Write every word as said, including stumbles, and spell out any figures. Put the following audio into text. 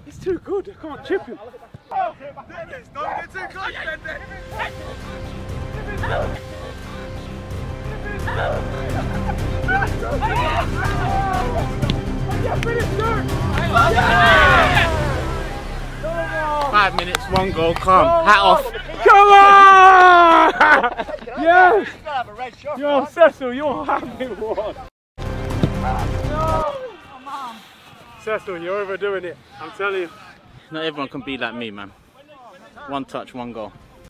It's too good, I can't chip him. Dennis, don't get too close, Dennis. Five minutes, one goal, come, hat off. Come on! Yes! Yo, Cecil, you're having one. Cecil, you're overdoing it, I'm telling you. Not everyone can be like me, man. One touch, one goal.